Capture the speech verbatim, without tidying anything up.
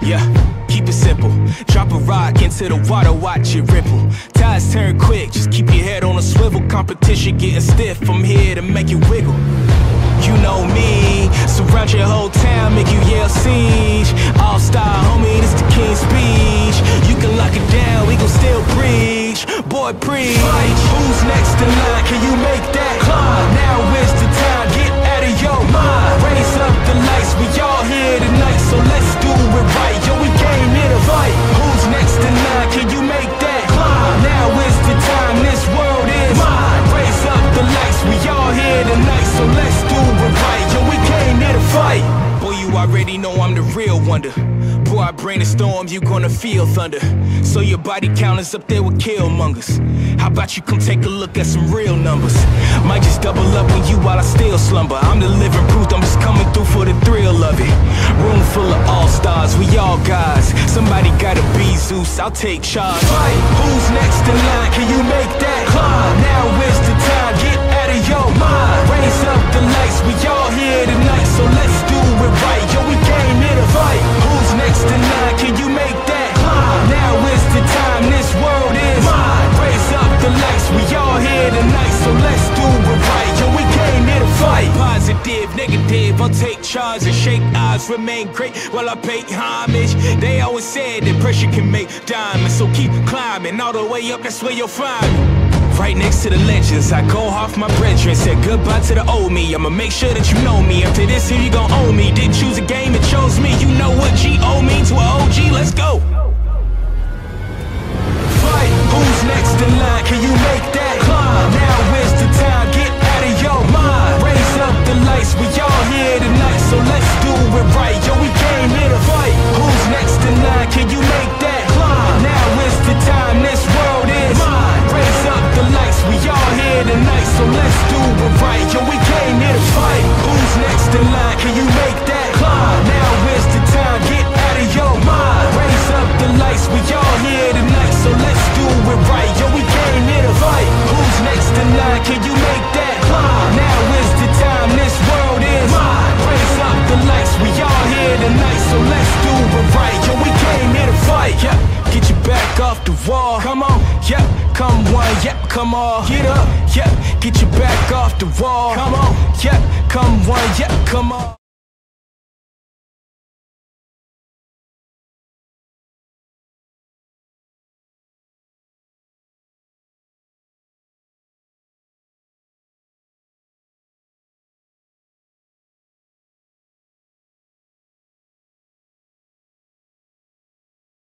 Yeah, keep it simple. Drop a rock into the water, watch it ripple. Tides turn quick, just keep your head on a swivel. Competition getting stiff, I'm here to make you wiggle. You know me, surround your whole town, make you yell siege. All-star, homie, this the king's speech. You can lock it down, we gon' still preach. Boy, preach. Who's next in line? Can you make that climb? Now is the time, get out of your mind. Raise up the lights, we all here tonight, so let's do it right. Yo, we came here to fight. Who's next in line? Can you make that climb? Now is the time, this world is mine. Raise up the lights, we all here tonight, so let's do it right. Yo, we came here to fight. Boy, you already know I'm the real wonder. Boy, I bring the storm, you gonna feel thunder. So your body count is up there with killmongers. How about you come take a look at some real numbers? Might just double up on you while I still slumber. I'm the living proof, I'm just coming through for the thrill of it. Room full of all-stars, we all guys. Somebody gotta be Zeus, I'll take charge. Fight. Who's next in line? Can you make that climb? Now is the time, get out of your mind. Raise up the lights, we all here tonight, so let's do it right. Yo, we came here to fight. Who's next in line? Can you make that climb? Now is the time, this world is mine. Raise up the lights, we all here tonight, so let's do it right. Yo, we came here to fight. Positive, negative, I'll take charge and shake eyes, remain great while I pay homage. They always said that pressure can make diamonds, so keep climbing all the way up, that's where you'll find me. Right next to the legends, I go off my brethren. Said goodbye to the old me, I'ma make sure that you know me. After this here you gon' owe me. Didn't choose a game, it chose me. You know what G O means to an O G, let's go. Fight, who's next in line? Can you make that climb? Now is the time, get out of your mind. Raise up the lights, we all here tonight, so let's do it right. Yo, we came here to fight. Who's next in line? Can you make that climb? Now is the time, this world is mine. Raise up the lights, we all here tonight, so let's do it right. Yo, we came here to fight. Who's next in line? Can you make that climb? Now is the time, get out of your mind. Raise up the lights, we all here tonight, so let's do it right. Yo, we came here to fight. Who's next in line? Can you make that climb? Now is the time, this world is mine. Raise up the lights, we all here tonight, so let's do it right. Yo, we came here to fight. Yeah, get your back off the wall. Come on, yeah, come one, yeah, come on. Get up, yeah, get your back off the wall. Come on, yeah, come one, yeah, come on.